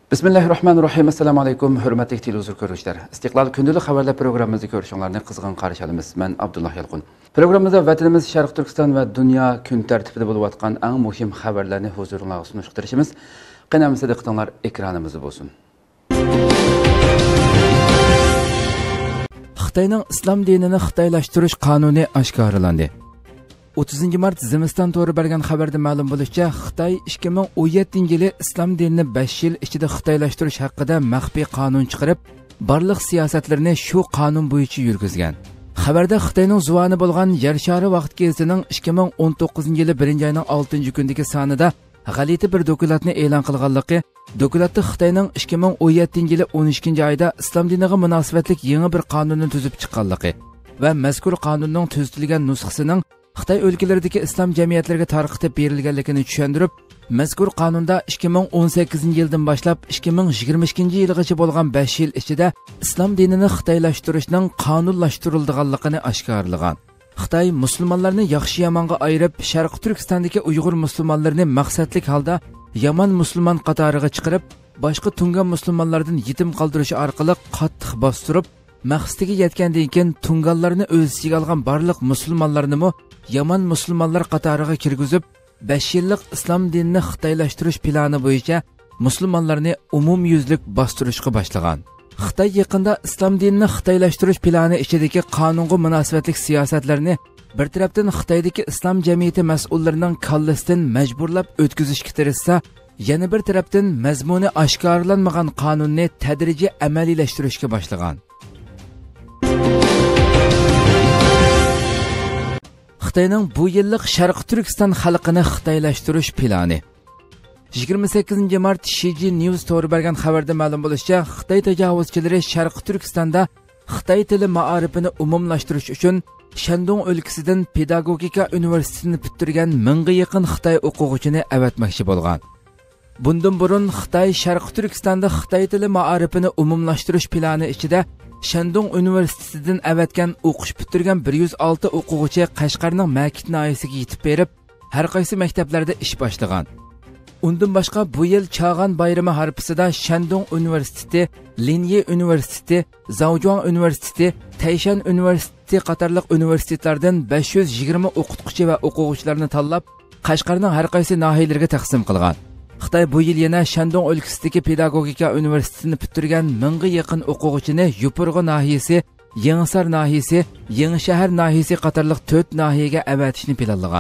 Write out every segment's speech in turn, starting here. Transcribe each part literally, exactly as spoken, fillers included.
Bismillahirrahmanirrahim. Assalamu alaykum. Hürmetli televizyon görüşler. İstiklal Gündüzlük haberler programımızı görüşünlerini kızgın karşı alımız. Ben Abdullah Yalqun. Programımızda vatanımız Şarkı Türkistan ve dünya gün tertibinde bulup atkan en muhim haberlerini huzuruna sunuşturuşumuz. Qanamızda diqqatinglar ekranımızı bolsun. Xitoyning islom dinini xitoylashtirish qonuni oshkorlandi. o'ttizinchi mart Zimiston to'g'ri bergan xabarda ma'lum bo'lishicha, Xitoy ikki ming o'n yettinchi yili islom dinini besh yil ichida xitoylashtirish haqida maxfiy qonun chiqarib, barliq siyosatlarini shu qonun bo'yicha yurgizgan. Xabarda Xitoyning zuvoni bo'lgan Yer shari vaqt gazetining ikki ming o'n to'qqizinchi yili birinchi oyning oltinchi kundagi sonida g'alati bir dokumentni e'lon qilganligi, dokumentda Xitoyning ikki ming o'n yettinchi yili o'n ikkinchi oyda islom diniga munosabatlik yangi bir qonunni tuzib chiqqanligi va mazkur qonunning tuzitilgan nusxasining Xitoy o'lkalaridagi islom jamiyatlariga tarqatib berilganligini tushuntirib, mazkur qonunda ikki ming o'n sakkizinchi yildan boshlab ikki ming yigirma ikkinchi yilgacha bo'lgan besh yil ichida islom dinini xitoylashtirishning qonunlashtirilganligini oshkorlagan. Xitoy musulmonlarni yaxshi yomonga ayirib, Sharqi Turkistondagi Uyg'ur musulmonlarini maqsadlik holda yomon musulmon qatoriga chiqarib, boshqa tungan musulmonlardan yetim qoldirish orqali qattiq bostirib, maqsadiga yetgandan keyin tunganlarni o'z ichiga olgan barliq musulmonlarni mo yomon musulmonlar qatoriga kirgizib, besh yillik islom dinini xitoylashtirish plani bo'yicha musulmonlarni umumyuzlik bostirishga boshlagan. Xitoy yaqinda islom dinini xitoylashtirish plani ichidagi qonunga munosabatli siyosatlarni bir tarafdan Xitoydagi islom jamiyati mas'ullarining kallasidan majburlab o'tkazishga tirishsa, yana bir tarafdan mazmuni oshkorlanmagan qonunni tadrijiy amaliylashtirishga boshlagan. Xitoyning bu yillik Sharqi Turkiston xalqini xitoylashtirish plani. yigirma sakkizinchi mart Shiji News to'g'ri bergan xabarda ma'lum bo'lishicha, Xitoy tajovuzchilari Sharqi Turkistonda Xitoy tili ma'arifini umumlashtirish uchun Shandong o'lkasidan Pedagogika universitetini bitirgan mingga yaqin Xitoy o'quvchini avatmoqchi bo'lgan. Bundan burun Xitoy Sharqi Turkistonda Xitoy tili ma'arifini umumlashtirish plani ichida Shandong universitetidan avatgan o'qish bitirgan bir yuz olti o'quvchi Qashqarning Makit noyasiga yetib berib, har qaysi maktablarda ish boshlagan. Undan boshqa bu yil Chag'an bayrami harpisida Shandong universiteti, Linye universiteti, Zaojuan universiteti, Taishan universiteti qatorliq universitetlardan besh yuz yigirma o'qituvchi va o'quvchilarni tanlab, Qashqarning har qaysi nahiyalariga taqsim qilgan. Xitoy bu yil yana Shandong o'lkasidagi Pedagogika universitetini bitirgan mingga yaqin o'quvchini Yupurg'i nahiyasi, Yangisar nahiyasi, Yangishahar nahiyasi qatorliq to'rt nahiyaga avatishni planlagan.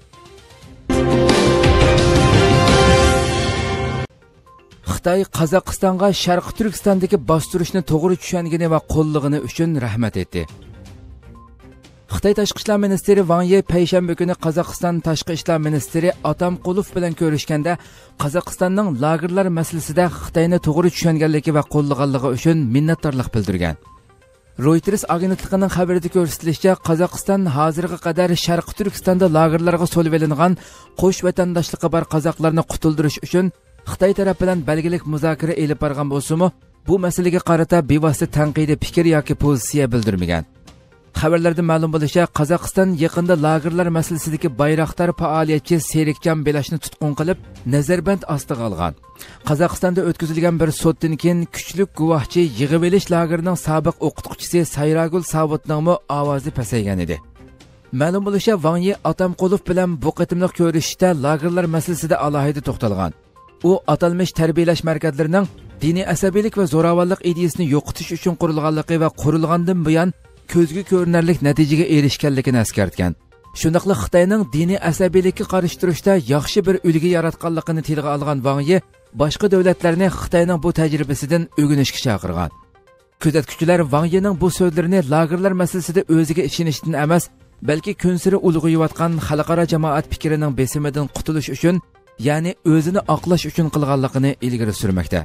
Xitoy Qozog'istonga Sharqi Turkistondagi bostirishni to'g'ri tushungani va qo'llig'ini uchun rahmat etdi. Xitoy Tashqi ishlar ministri Wang Yi payshanba kuni Qozog'iston Tashqi ishlar ministri Atamqulov bilan ko'rishganda Qozog'istonning lagerlar masalasida Xitoyni to'g'ri tushunganligi va qo'llaganligi uchun minnatdorlik bildirgan. Reuters agentligining xabarida ko'rsatilishicha, Qozog'iston hozirga qadar Sharqi Turkistonda lagerlarga so'lib olingan qo'sh vatandoshlikqa bor qozoqlarni qutuldirish uchun Xitoy taraf bilan belgilik muzokara elib borgan bo'lsa-mu, bu masalaga qarata bevosita tanqidiy fikr yoki pozitsiya bildirmagan. Xabarlarda ma'lum bo'lishicha, Qozog'iston yaqinda lagerlar masalasidagi bayroqtar faoliyatchi Serikjon Belashni tutqun qilib, nazarband ostiga olgan. Qozog'istonda o'tkazilgan bir suddan keyin kuchlik guvohchi yig'ib olish lagerining sobiq o'qituvchisi Sayragul Savotning ovozi pasaygan edi. Ma'lum bo'lishicha, Wang Yi Atamqulov bilan bu qitimliq ko'rishishda lagerlar masalasida alohida to'xtalgan. U atalmish tarbiyalash markazlarining diniy asabiylik va zo'ravonlik ideyasini yo'qotish uchun qurilganligi va qurilgandan buyon ko'zga ko'rinarli natijaga erishganligini eskartgan. Shundaqla Xitoyning diniy asabiylikka qarshi turishda yaxshi bir ulgu yaratganligini tilga olgan Wang Yi boshqa davlatlarni Xitoyning bu tajribasidan o'rganishga chaqirgan. Kuzatuvchilar Wang Yining bu so'zlarini lagerlar masalasida o'ziga ishonishdan emas, balki kunsiri ulg'ayotgan xalqaro jamoat fikrining besimidan qutulish uchun, ya'ni o'zini oqlash uchun qilganligini ilgari surmoqda.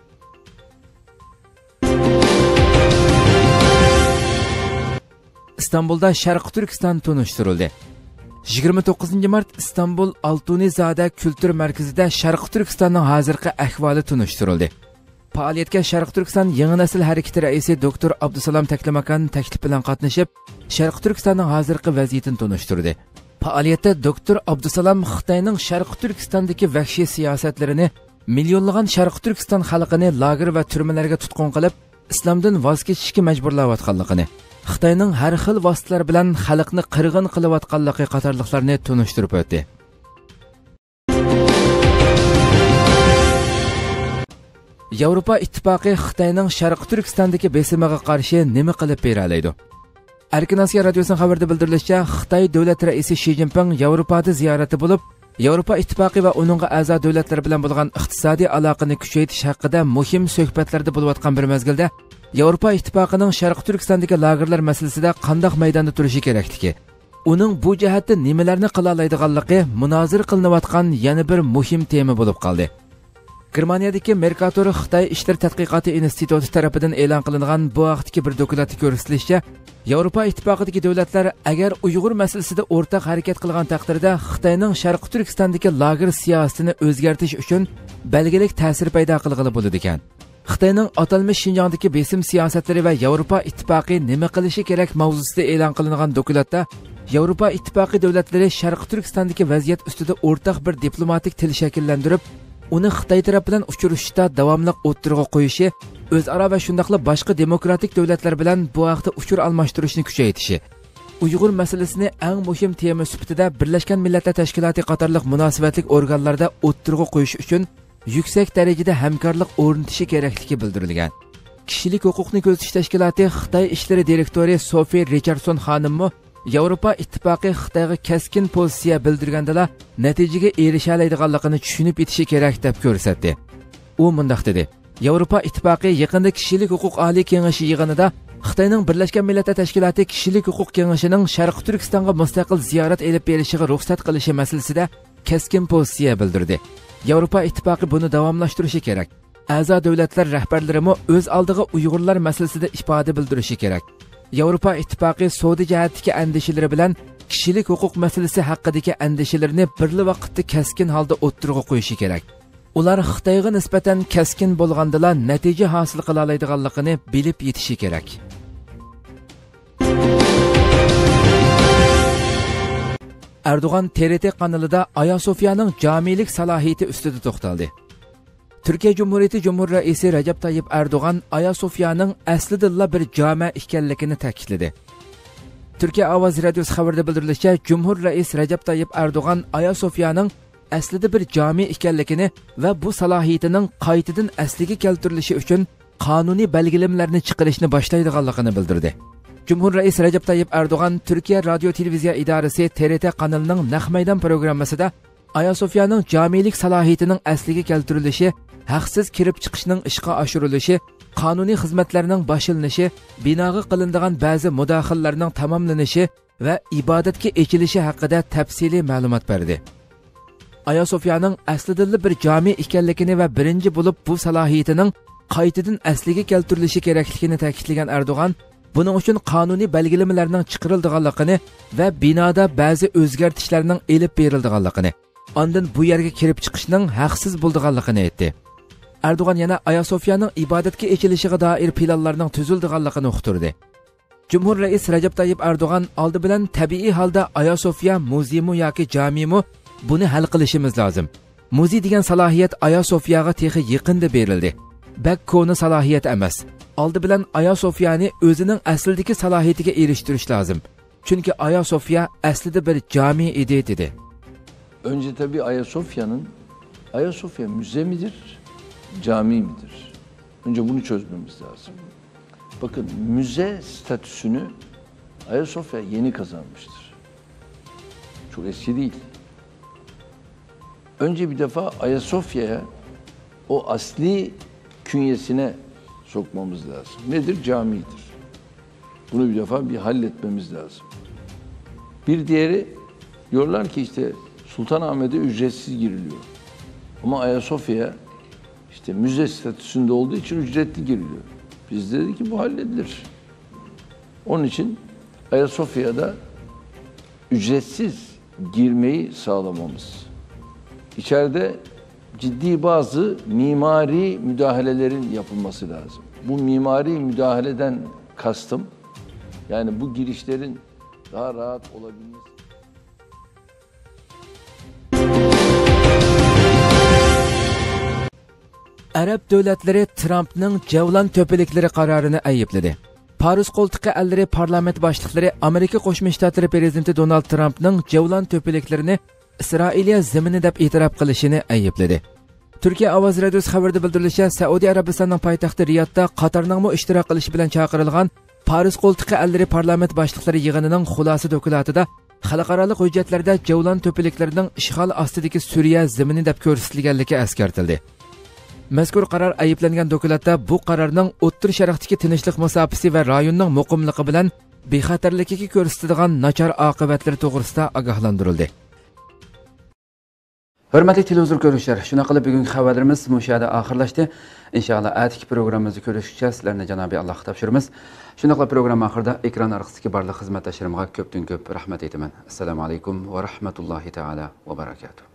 İstanbul'da Sharqi Turkiston tunishtirildi. yigirma to'qqizinchi mart İstanbul Altunizoda Kültür Merkezi'de Sharqi Turkistonning hozirgi ahvoli tunishtirildi. Faoliyatga Sharqi Turkiston yangi nesil harakati raisi doktor Abdusalom Taklamakan taklif bilan qatnashib, Sharqi Turkistonning hozirgi vaziyatini tunishtirdi. Faoliyatda doktor Abdusalom Xitoyning Sharqi Turkistondagi vahshiy siyosatlarini Milyonlagan Sharq Turkiston xalqini lager va turmalarga tutqun qilib, islomdan voz kechishga majburlayotganligini, Xitoyning har xil vositalar bilan xalqni qirg'in qilayotganligi qatorliqlarni tunishtirib o'tdi. Yevropa Ittifoqi Xitoyning Sharq Turkistondagi besimiga qarshi nima qilib bera oladi? Erkin Osiyo radiosining xabarida bildirilishicha, Xitoy davlat raisi Shi Jinping Yevropada ziyorati bo'lib, Yevropa Ittifoqi va uning a'zo davlatlar bilan bo'lgan iqtisodiy aloqani kuchaytirish haqida muhim suhbatlarda bo'layotgan bir mezgilda Yevropa Ittifoqining Sharq Turkistondagi lagerlar masalasida qanday maydonda turishi kerakligi, uning bu jihatda nimalarni qila oladiganligi munozir qilinayotgan yana bir muhim tema bo'lib qoldi. Germaniyadagi Mercator Xitoy ishlar tadqiqoti instituti tarafidan e'lon qilingan bu vaqtdagi bir dokumentda ko'rsatilishicha, Yevropa Ittifoqidagi davlatlar agar Uyg'ur masalasida o'rtaq harakat qilgan taqdirda Xitoyning Sharq Turkistondagi lager siyosatini o'zgartirish uchun belgilik ta'sir paydo qilg'ili bo'ladi ekan. Xitoyning atalmish Xinjiangdagi besim siyosatlari va Yevropa Ittifoqi nima qilishi kerak mavzusida e'lon qilingan dokumentda Yevropa Ittifoqi davlatlari Sharq Turkistondagi vaziyat ustida o'rtaq bir diplomatik til shakllantirib, uni Xitoy taraf bilan uchrashishda davomli o'ttirg'a qo'yishi, o'zaro va shundaqla boshqa demokratik davlatlar bilan bu vaqtda uchur almashtirishni kuchaytirishi, Uyg'ur masalasini eng muhim tema sifatida Birlashgan Millatlar Tashkiloti qatorliq munosabatli organlarda o'ttirg'a qo'yish uchun yuksak darajada hamkorlik o'rnatishi kerakligi bildirilgan. Kishilik huquqni ko'zatish tashkiloti Xitoy ishlari direktori Sophie Richardson xonimmi Yevropa Ittifoqi Xitoyga keskin pozitsiya bildirgandala natijaga erisha oladiganligini tushunib yetishi kerak deb ko'rsatdi. U mundaq dedi: Yevropa Ittifoqi yaqinda kishilik huquq oliy kengashi yig'inida Xitoyning Birlashgan Millatlar Tashkiloti kishilik huquq kengashining Sharq Turkistonga mustaqil ziyorat elib berishiga ruxsat qilishi masalasida keskin pozitsiya bildirdi. Yevropa Ittifoqi buni davomlashtirishi kerak. A'zo davlatlar rahbarlari ham o'z oldiga Uyg'urlar masalasida ifoda bildirishi kerak. Yevropa Ittifoqi savdo jihatdagi andishalari bilan kishilik huquq masalasi haqidagi andishalarini birli vaqtda keskin holda o'ttirg'a qo'yishi kerak. Ular Xitoyga nisbatan keskin bo'lgandala natija hosil qila oladiganligini bilib yetishi kerak. Erdo'g'an T R T kanalida Aya Sofiyaning jamilik salohiyati ustida to'xtaldi. Türkiye Cumhuriyeti Cumhur Reisi Recep Tayyip Erdoğan, Aya Sofiyaning aslida bir jami ekanligini ta'kidladi. Türkiye Ovoz radiosi xabarida bildirilishicha, Cumhur Reisi Recep Tayyip Erdoğan Aya Sofiyaning aslida bir jami ekanligini va bu salohiyatining qaytadan asliga keltirilishi uchun qonuniy belgilamlarni chiqarishni boshlaydiganligini bildirdi. Cumhur Reisi Recep Tayyip Erdoğan Türkiye Radyo Televiziya idorasi T R T kanalining Naq maydon programmasida Aya Sofiyaning jamilik salohiyatining asliga keltirilishi, haqsiz kirib chiqishning ishga oshirilishi, qonuniy xizmatlarning boshlanishi, binoga qilinadigan ba'zi mudoxillarning tamomlanishi va ibodatga echilishi haqida tafsiliy ma'lumot berdi. Aya Sofiyaning aslida bir jami ekanligini va birinchi bo'lib bu salohiyatining qaytadan asliga keltirilishi kerakligini ta'kidlagan Erdo'g'an, buning uchun qonuniy belgilamalarning chiqarilganligini va binoda ba'zi o'zgartishlarning elib berilganligini, ondan bu yerga kirib chiqishning haqsiz bo'lganligini aytdi. Erdo'g'an yana Aya Sofiyaning ibodatga echilishiga doir planlarning tuzilganligini uqtirdi. Cumhur Reis Recep Tayyip Erdo'g'an oldi bilan tabiiy holda Aya Sofiya muzeymi yoki jamimi buni hal qilishimiz lozim. Muzey degan salohiyat Aya Sofiyaga texi yaqinda berildi. Bak koni salohiyat emas. Oldi bilan Aya Sofiyani o'zining aslidagi salohiyatiga erishtirish lozim. Chunki Aya Sofiya aslida bir cami idi dedi. Önce tabii Aya Sofya'nın, Aya Sofya müze midir, cami midir? Önce bunu çözmemiz lazım. Bakın müze statüsünü Aya Sofya yeni kazanmıştır. Çok eski değil. Önce bir defa Aya Sofya'ya o asli künyesine sokmamız lazım. Nedir? Camidir. Bunu bir defa bir halletmemiz lazım. Bir diğeri diyorlar ki işte Sultanahmet'e ücretsiz giriliyor. Ama Ayasofya'ya işte müze statüsünde olduğu için ücretli giriliyor. Biz de dedik ki bu halledilir. Onun için Ayasofya'da ücretsiz girmeyi sağlamamız. İçeride ciddi bazı mimari müdahalelerin yapılması lazım. Bu mimari müdahaleden kastım, yani bu girişlerin daha rahat olabilmesi. Arab davlatlari Trumpning javlan to'piliklari qarorini aybladi. Paris qo'ltiqi allari parlament boshliqlari Amerika Qo'shma Shtatlari prezidenti Donald Trumpning javlan to'piliklarini Isroiliya zimini deb e'tirof qilishini aybladi. Turkiya Ovoz radiosi xabarida bildirilishicha, Saudiya Arabistonining poytaxti Riyodda Qatarning mo ishtirok qilishi bilan chaqirilgan Paris qo'ltiqi allari parlament boshliqlari yig'inining xulosa dokumentida xalqaro hujjatlarda javlan to'piliklarining ishg'ol ostidagi Suriya zimini deb ko'rsatilganligi eskartildi. Mazkur qaror ayiblangan dokumentda bu qarorning O'ttir Sharqdagi tinchlik musofasi va rayonning muqimligi bilan bexatarligiga ko'rsatadigan nachar oqibatlari to'g'risida ogohlantirildi. Hurmatli televizor ko'ruvchilar, shuna qilib bugungi xabarlarimiz mushada oxirlashdi. Inshaalloh atiki programmamizni ko'rishgacha sizlarni Janobiy Allohga topshiramiz. Shuna qilib program oxirida ekran orqasidagi barcha xizmatdoshlarimga ko'pdan ko'p rahmat aytaman. Assalomu alaykum va rahmatullohi taala va barakatuh.